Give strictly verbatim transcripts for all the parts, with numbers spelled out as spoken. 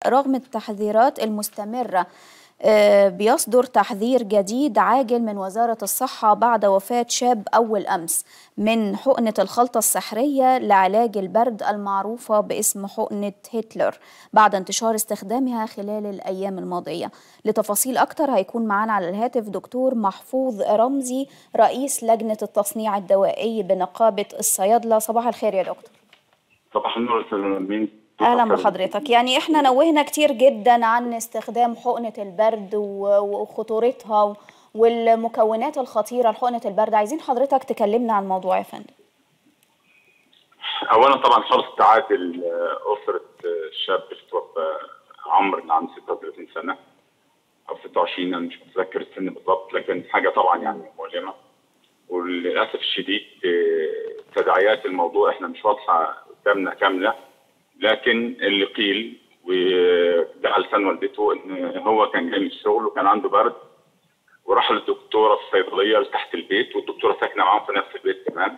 رغم التحذيرات المستمرة. بيصدر تحذير جديد عاجل من وزارة الصحة بعد وفاة شاب أول أمس من حقنة الخلطة السحرية لعلاج البرد المعروفة باسم حقنة هتلر بعد انتشار استخدامها خلال الأيام الماضية. لتفاصيل أكتر هيكون معنا على الهاتف دكتور محفوظ رمزي رئيس لجنة التصنيع الدوائي بنقابة الصيادلة. صباح الخير يا دكتور. صباح النور أستاذ مين. اهلا بحضرتك. يعني احنا نوهنا كتير جدا عن استخدام حقنة البرد وخطورتها والمكونات الخطيرة لحقنة البرد، عايزين حضرتك تكلمنا عن الموضوع يا فندم. اولا طبعا خالص تعاتل اسرة الشاب اللي توفى عمرو اللي عنده ستة وثلاثين سنة او ستة وعشرين، انا مش متذكر السن بالظبط، لكن حاجة طبعا يعني مؤلمة، وللاسف الشديد تداعيات الموضوع احنا مش واضحة قدامنا كاملة، لكن اللي قيل وده على لسان والدته ان هو كان جاي من الشغل وكان عنده برد وراح للدكتوره في الصيدليه تحت البيت، والدكتوره ساكنه معاهم في نفس البيت كمان.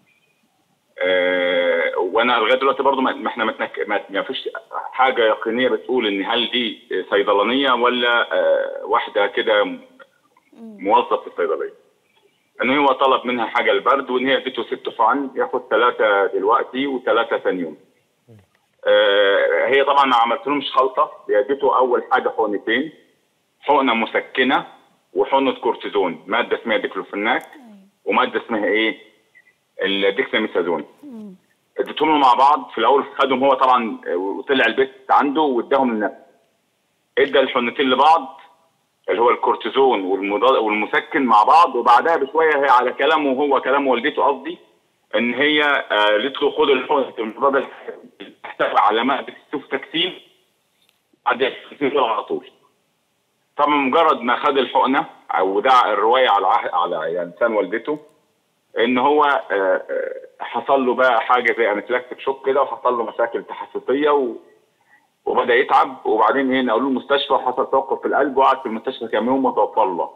أه وانا لغايه دلوقتي برضه ما احنا متنك... ما فيش حاجه يقينيه بتقول ان هل دي صيدلانيه ولا أه واحده كده موظف في الصيدليه. ان هو طلب منها حاجه البرد وان هي اديته ست حقن، ياخد ثلاثه دلوقتي وثلاثه ثاني يوم. آه هي طبعا ما عملتلهمش خلطه، اديته اول حاجه حقنتين، حقنه مسكنه وحقنه كورتيزون، ماده اسمها ديكلوفيناك وماده اسمها ايه؟ الديكساميثازون. اديتهم له مع بعض، في الاول خدهم هو طبعا وطلع البيت عنده واداهم لنفسه. ادى الحقنتين لبعض اللي هو الكورتيزون والمسكن مع بعض، وبعدها بشويه هي على كلامه هو كلام والدته قصدي ان هي قالت له خد الحقنه المضاد تحتوي على ماده السوفتاكسين بعد على طول. طبعا مجرد ما خد الحقنه او دعا الروايه على على يعني لسان والدته ان هو حصل له بقى حاجه زي انفلاكتيك شوك كده، وحصل له مشاكل تحسسيه و... وبدا يتعب، وبعدين هنا نقلوه المستشفى وحصل توقف في القلب وقعد في المستشفى كام يوم وتوفى الله.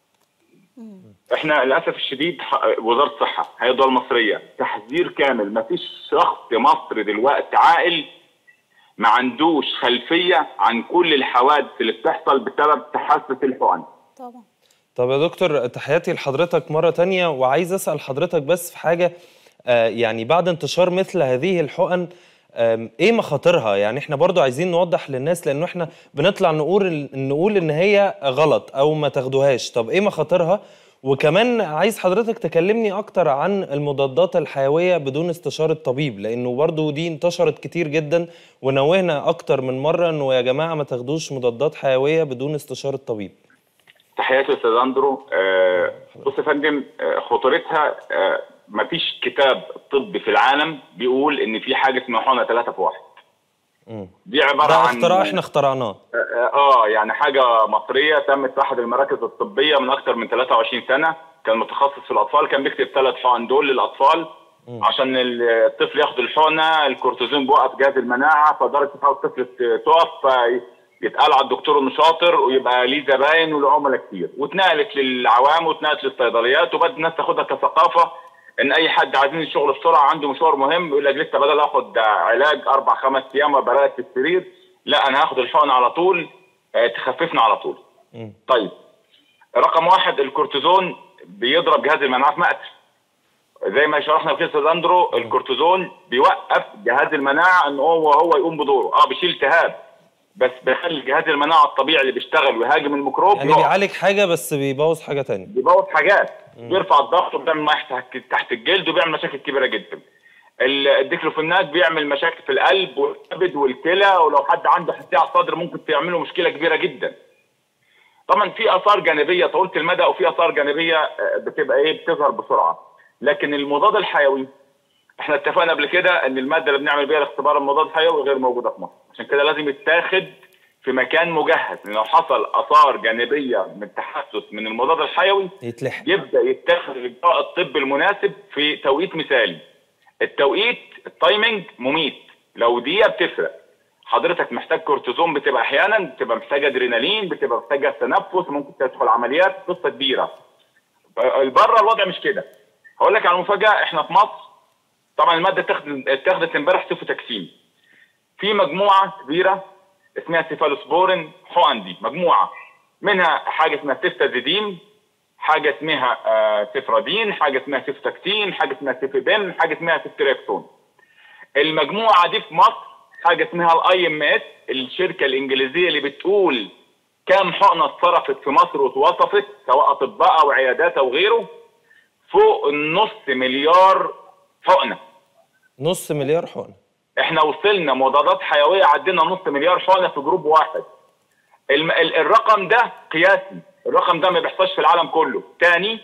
احنا للاسف الشديد وزاره الصحه هي الدول المصريه تحذير كامل، ما فيش شخص مصري دلوقتي عاقل ما عندوش خلفيه عن كل الحوادث اللي بتحصل بسبب تحسس الحقن. طبعا. طب يا دكتور تحياتي لحضرتك مره ثانيه، وعايز اسال حضرتك بس في حاجه، آه يعني بعد انتشار مثل هذه الحقن آه ايه مخاطرها؟ يعني احنا برضو عايزين نوضح للناس، لانه احنا بنطلع نقول نقول ان هي غلط او ما تاخدوهاش. طب ايه مخاطرها؟ وكمان عايز حضرتك تكلمني اكتر عن المضادات الحيوية بدون استشارة طبيب، لانه برضو دي انتشرت كتير جدا، ونوهنا اكتر من مرة انه يا جماعة ما تاخدوش مضادات حيوية بدون استشارة طبيب. تحياتي استاذ اندرو. آه بص يا فندم، آه خطورتها آه ما فيش كتاب طبي في العالم بيقول ان في حاجة اسمها حقنة ثلاثة في واحد. دي عباره عن اختراع احنا اخترعناه. اه يعني حاجه مصريه تمت في احد المراكز الطبيه من اكثر من ثلاثة وعشرين سنه، كان متخصص في الاطفال، كان بيكتب ثلاث حقن دول للاطفال م. عشان الطفل ياخد الحقنه، الكورتيزون بيوقف جهاز المناعه، فدرجه الطفل تقف، يتقال على الدكتور انه شاطر ويبقى ليه زباين وله عملاء كتير، واتنقلت للعوام واتنقلت للصيدليات، وبدأت الناس تاخدها كثقافه ان اي حد عايزين الشغل بسرعه عنده مشوار مهم يقول لك لسه بدل اخد علاج اربع خمس ايام وابقى في السرير، لا انا هاخد الحقن على طول تخففنا على طول. م. طيب رقم واحد، الكورتيزون بيضرب جهاز المناعه في مقتل. زي ما شرحنا في قصه اندرو، الكورتيزون بيوقف جهاز المناعه ان هو هو يقوم بدوره، اه بيشيل التهاب بس بيخلي جهاز المناعه الطبيعي اللي بيشتغل ويهاجم الميكروب يعني بيعالج حاجه بس بيبوظ حاجه ثانيه، بيبوظ حاجات، م. بيرفع الضغط وبيعمل ميه تحت الجلد وبيعمل مشاكل كبيره جدا. الديكلوفيناك بيعمل مشاكل في القلب والكبد والكلى، ولو حد عنده حساسيه على الصدر ممكن تعمله مشكله كبيره جدا. طبعا في اثار جانبيه طويله المدى وفي اثار جانبيه بتبقى ايه بتظهر بسرعه، لكن المضاد الحيوي احنا اتفقنا قبل كده ان الماده اللي بنعمل بيها الاختبار المضاد الحيوي غير موجوده في مصر، عشان كده لازم يتاخد في مكان مجهز، لو حصل اثار جانبيه من التحسس من المضاد الحيوي يتلحق، يبدا يتاخد الاجراء الطبي المناسب في توقيت مثالي. التوقيت التايمنج مميت، لو دقيقه بتفرق. حضرتك محتاج كورتيزون بتبقى احيانا بتبقى محتاجه ادرينالين، بتبقى محتاجه تنفس، ممكن تدخل عمليات، قصه كبيره. بره الوضع مش كده. هقول لك على مفاجاه، احنا في مصر طبعا الماده اتخذت امبارح سوفتاكسين. في مجموعه كبيره اسمها سيفالوسبورين حقن، دي مجموعه منها حاجه اسمها سيفتازيديم، حاجه اسمها آه سيفرادين، حاجه اسمها سيفتاكتين، حاجه اسمها سيفيبين، حاجه اسمها سيفتريكسون. المجموعه دي في مصر حاجه اسمها الاي ام اس، الشركه الانجليزيه اللي بتقول كام حقنه اتصرفت في مصر واتوصفت سواء اطباء او عيادات او غيره، فوق النص مليار حقنه. نص مليار حقنه. احنا وصلنا مضادات حيويه عدينا نص مليار حقنه في جروب واحد. الم... ال... الرقم ده قياسي، الرقم ده ما بيحصلش في العالم كله. تاني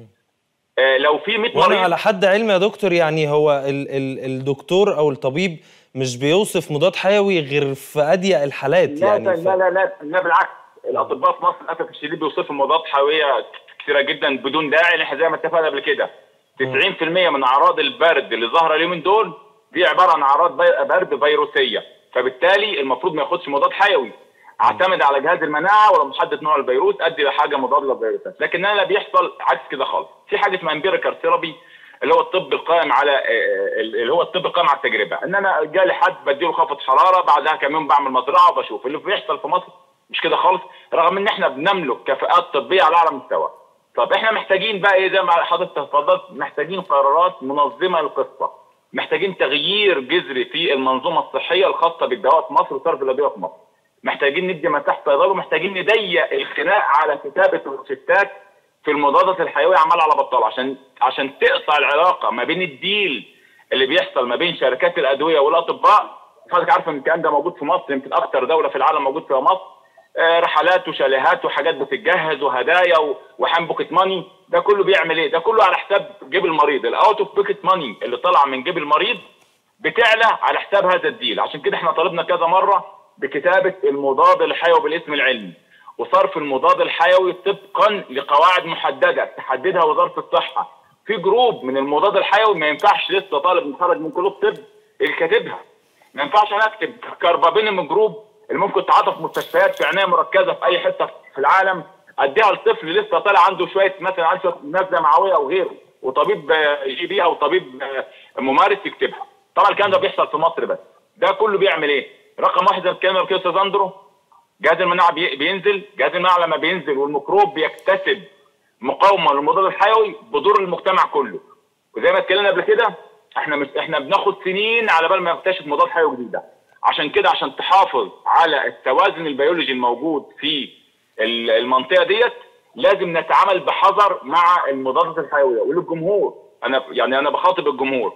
آه لو في مية وانا مريض، على حد علمي يا دكتور يعني هو ال... ال... الدكتور او الطبيب مش بيوصف مضاد حيوي غير في اضيق الحالات. لا يعني لا ف... لا لا لا, لا بالعكس، الاطباء في مصر للاسف الشديد بيوصفوا مضادات حيويه كثيره جدا بدون داعي. احنا زي ما اتفقنا قبل كده تسعين في المية من اعراض البرد اللي ظاهره اليومين دول دي عباره عن اعراض برد فيروسيه، فبالتالي المفروض ما ياخدش مضاد حيوي. اعتمد على جهاز المناعه ولو محدد نوع الفيروس ادي لحاجه مضاده للفيروسات. لكن انا بيحصل عكس كده خالص. في حاجه اسمها امبيريكال ثيرابي اللي هو الطب القائم على اللي هو الطب القائم على التجربه، ان انا جالي حد بديله خفض حراره بعدها كم يوم بعمل مزرعه وبشوف. اللي بيحصل في مصر مش كده خالص، رغم ان احنا بنملك كفاءات طبيه على اعلى مستوى. طب احنا محتاجين بقى ايه؟ زي ما حضرتك اتفضلت، محتاجين قرارات منظمه للقصه، محتاجين تغيير جذري في المنظومه الصحيه الخاصه بالدواء في مصر وصرف الادويه في مصر. محتاجين ندي مساحه صيدله، ومحتاجين نضيق الخناق على كتابه الروشتات في المضادات الحيويه عمال على بطال، عشان عشان تقطع العلاقه ما بين الديل اللي بيحصل ما بين شركات الادويه والاطباء. حضرتك عارف ان الكلام ده موجود في مصر، يمكن اكتر دوله في العالم موجود فيها مصر. آه رحلات وشاليهات وحاجات بتتجهز وهدايا وحام بوكيت ماني، ده كله بيعمل ايه؟ ده كله على حساب جيب المريض. الاوت اوف بوكيت ماني اللي طالعه من جيب المريض بتعلى على حساب هذا الديل. عشان كده احنا طالبنا كذا مره بكتابه المضاد الحيوي بالاسم العلمي وصرف المضاد الحيوي طبقا لقواعد محدده تحددها وزاره الصحه. في جروب من المضاد الحيوي ما ينفعش لسه طالب متخرج من كليه الطب اللي كاتبها. ما ينفعش انا اكتب كربابينم جروب اللي ممكن تعاطى في مستشفيات في عنايه مركزه في اي حته في العالم، اديها لطفل لسه طالع عنده شويه مثلا عنده شويه نزله معويه او غيره، وطبيب يجي بيها وطبيب ممارس يكتبها. طبعا الكلام ده بيحصل في مصر بس. ده كله بيعمل ايه؟ رقم واحد زي ما اتكلمنا كده استاذ اندرو، جهاز المناعه بينزل، جهاز المناعه لما بينزل والميكروب بيكتسب مقاومه للمضاد الحيوي بدور المجتمع كله. وزي ما اتكلمنا قبل كده احنا مش احنا بناخد سنين على بال ما نكتشف مضاد حيوي جديد. عشان كده عشان تحافظ على التوازن البيولوجي الموجود في المنطقه ديت لازم نتعامل بحذر مع المضادات الحيويه. وللجمهور انا يعني انا بخاطب الجمهور،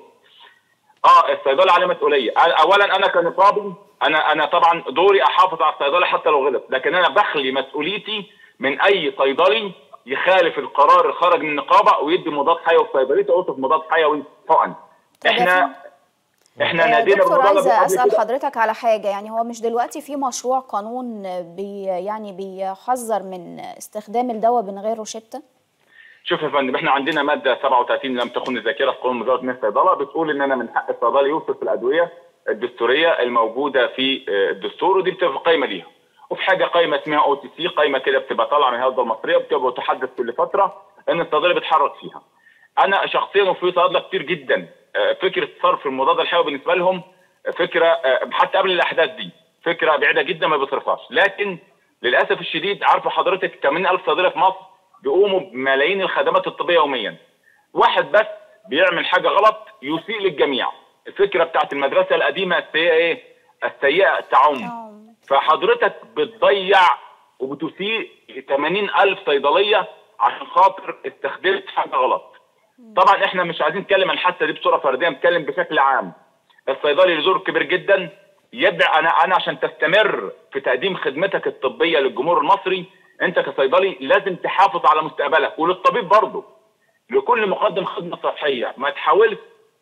اه الصيدله عليه مسؤوليه. اولا انا كنقابي انا انا طبعا دوري احافظ على الصيدله حتى لو غلط، لكن انا بخلي مسؤوليتي من اي صيدلي يخالف القرار اللي خرج من النقابه ويدي مضاد حيوي في صيدليته او في مضاد حيوي حقن. احنا احنا نادينا دكتور عايزه اسال حضرتك على حاجه، يعني هو مش دلوقتي في مشروع قانون بي يعني بيحذر من استخدام الدواء من غير روشته؟ شوف يا فندم، احنا عندنا ماده سبعة وثلاثين لم تخن الذاكره في قانون وزاره مهنه الصيدله بتقول ان انا من حق الصيدلي يوصف الادويه الدستوريه الموجوده في الدستور، ودي بتبقى قايمه ليها. وفي حاجه قايمه اسمها او تي سي، قايمه كده بتبقى طالعه من الهيئه المصريه وبتبقى تحدث كل فتره ان الصيدلي بيتحرك فيها. انا شخصيا وفي صيادله كتير جدا فكره صرف المضاد الحيوي بالنسبه لهم فكره حتى قبل الاحداث دي فكره بعيده جدا ما بيصرفهاش. لكن للاسف الشديد عارفه حضرتك ثمانين ألف صيدلي في مصر بيقوموا بملايين الخدمات الطبيه يوميا. واحد بس بيعمل حاجه غلط يسيء للجميع. الفكره بتاعت المدرسه القديمه السيئه ايه؟ السيئه تعم. فحضرتك بتضيع وبتسيء ثمانين ألف صيدليه عشان خاطر استخدمت حاجه غلط. طبعا احنا مش عايزين نتكلم عن الحادثه دي بصوره فرديه، نتكلم بشكل عام. الصيدلي له دور كبير جدا. يبدأ انا انا عشان تستمر في تقديم خدمتك الطبيه للجمهور المصري انت كصيدلي لازم تحافظ على مستقبلك، وللطبيب برضه لكل مقدم خدمه صحيه ما تحاولش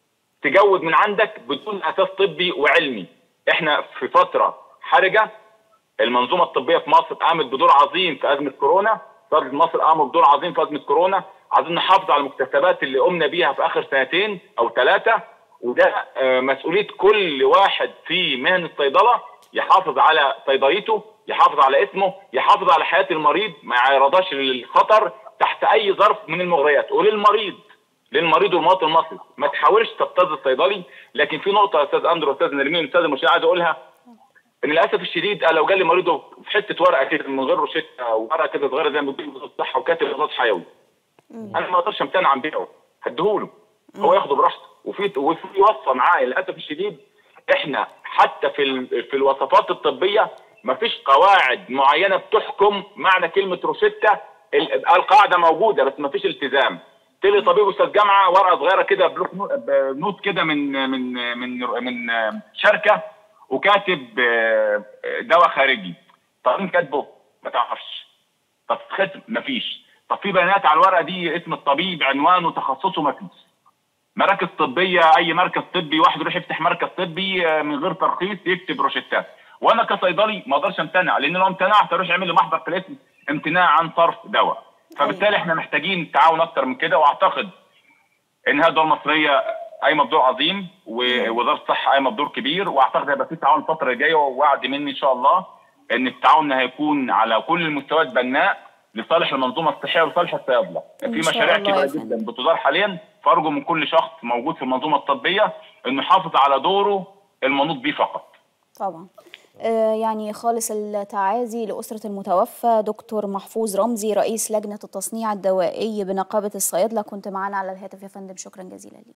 تجود من عندك بدون اساس طبي وعلمي. احنا في فتره حرجه، المنظومه الطبيه في مصر قامت بدور عظيم في ازمه كورونا، صيدله مصر قاموا بدور عظيم في ازمه كورونا. عايزين نحافظ على المكتسبات اللي قمنا بيها في اخر سنتين او ثلاثه، وده مسؤوليه كل واحد في مهنه الصيدله يحافظ على صيدليته، يحافظ على اسمه، يحافظ على حياه المريض، ما يعرضهاش للخطر تحت اي ظرف من المغريات. وللمريض للمريض والمواطن المصري ما تحاولش تبتز الصيدلي. لكن في نقطه يا استاذ اندرو واستاذ نرمين واستاذ المشير عايز اقولها، ان للاسف الشديد انا لو جالي مريض في حته ورقه كده من غير روشته او ورقه كده صغيره زي ما بيقولوا وزاره الصحه وكاتب مضاد حيوي، انا ما اقدرش امتنع عن بيعه، هديهوله هو ياخده براحته. وفي وفي وصفه معاه للاسف الشديد احنا حتى في ال... في الوصفات الطبيه ما فيش قواعد معينه بتحكم معنى كلمه روشته. القاعده موجوده بس ما فيش التزام. تلاقي طبيب استاذ جامعه ورقه صغيره كده بلوك نوت كده من من من من شركه وكاتب دواء خارجي. طب مين كاتبه؟ ما تعرفش. طب ختم؟ ما فيش. طب في بيانات على الورقه دي اسم الطبيب عنوانه تخصصه؟ ما فيش. مراكز طبيه اي مركز طبي واحد يروح يفتح مركز طبي من غير ترخيص يكتب روشتات. وانا كصيدلي ما اقدرش امتنع لان لو امتنعت اروح اعمل لي محضر في الاسم امتناع عن صرف دواء. فبالتالي احنا محتاجين تعاون اكتر من كده. واعتقد ان هذه الدوله المصريه قايمه بدور عظيم ووزاره الصحه قايمه بدور كبير. واعتقد هيبقى في تعاون الفتره الجايه ووعد مني ان شاء الله ان التعاون هيكون على كل المستويات بناء لصالح المنظومه الصحيه ولصالح الصيادله. في مشاريع كبيره جدا بتدار حاليا فارجو من كل شخص موجود في المنظومه الطبيه انه يحافظ على دوره المنوط به فقط. طبعا. يعني خالص التعازي لأسرة المتوفى دكتور محفوظ رمزي رئيس لجنة التصنيع الدوائي بنقابة الصيادلة. كنت معنا على الهاتف يا فندم، شكرا جزيلا لي.